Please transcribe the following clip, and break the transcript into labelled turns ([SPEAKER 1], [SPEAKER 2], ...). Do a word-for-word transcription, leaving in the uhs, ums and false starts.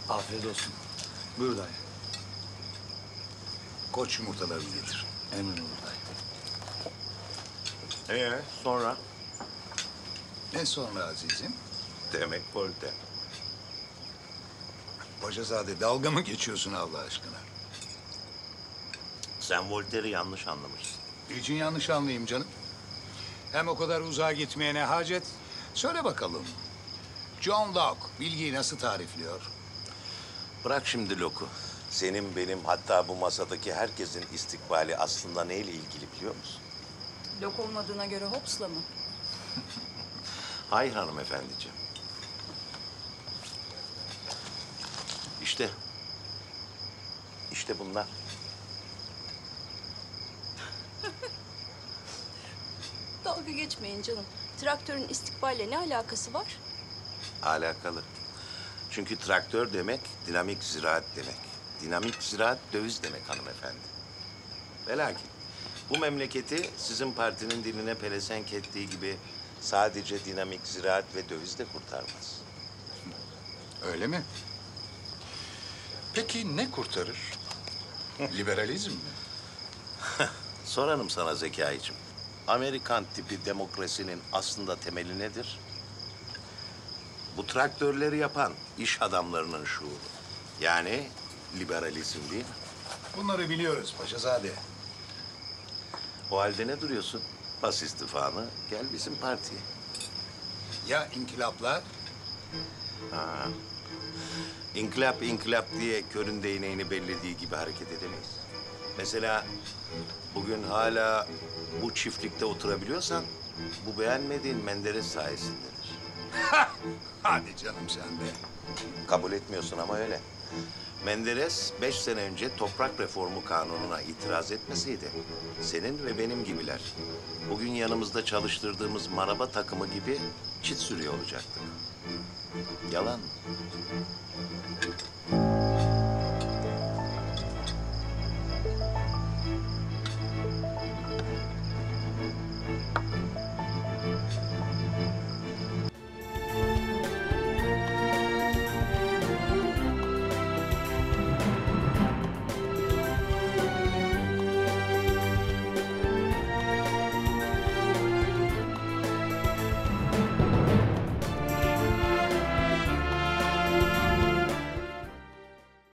[SPEAKER 1] Afiyet olsun. Buyur dayı. Koç yumurtalarını getir. Emin olur dayı.
[SPEAKER 2] Ee, sonra?
[SPEAKER 1] Ne sonra azizim?
[SPEAKER 2] Demek Voltaire.
[SPEAKER 1] Paşazade dalga mı geçiyorsun Allah aşkına?
[SPEAKER 2] Sen Voltaire'i yanlış anlamışsın.
[SPEAKER 1] Niçin yanlış anlayayım canım? Hem o kadar uzağa gitmeye ne hacet? Söyle bakalım. John Locke bilgiyi nasıl tarifliyor?
[SPEAKER 2] Bırak şimdi Locke'u. Senin, benim, hatta bu masadaki herkesin istikbali aslında neyle ilgili biliyor musun?
[SPEAKER 3] Lok olmadığına göre Hobbes'la mı?
[SPEAKER 2] Hayır hanımefendiciğim. İşte. İşte bunlar.
[SPEAKER 3] Dalga geçmeyin canım. Traktörün istikballe ne alakası var?
[SPEAKER 2] Alakalı. Çünkü traktör demek dinamik ziraat demek. Dinamik ziraat döviz demek hanımefendi. Ve lakin bu memleketi sizin partinin diline pelesenk ettiği gibi sadece dinamik ziraat ve döviz de kurtarmaz.
[SPEAKER 1] Öyle mi? Peki ne kurtarır? Liberalizm mi?
[SPEAKER 2] Sorarım sana Zekai'cim. Amerikan tipi demokrasinin aslında temeli nedir? Bu traktörleri yapan iş adamlarının şuuru. Yani liberalizm değil mi?
[SPEAKER 1] Bunları biliyoruz Paşazade.
[SPEAKER 2] O halde ne duruyorsun? Bas istifanı, gel bizim partiye.
[SPEAKER 1] Ya inkılaplar?
[SPEAKER 2] Ha. İnkılap inkılap diye körün değneğini bellediği gibi hareket edemeyiz. Mesela bugün hala bu çiftlikte oturabiliyorsan bu beğenmediğin Menderes sayesindedir.
[SPEAKER 1] Hadi canım sen de.
[SPEAKER 2] Kabul etmiyorsun ama öyle. Menderes beş sene önce toprak reformu kanununa itiraz etmeseydi senin ve benim gibiler bugün yanımızda çalıştırdığımız maraba takımı gibi çit sürüyor olacaktık. Yalan mı?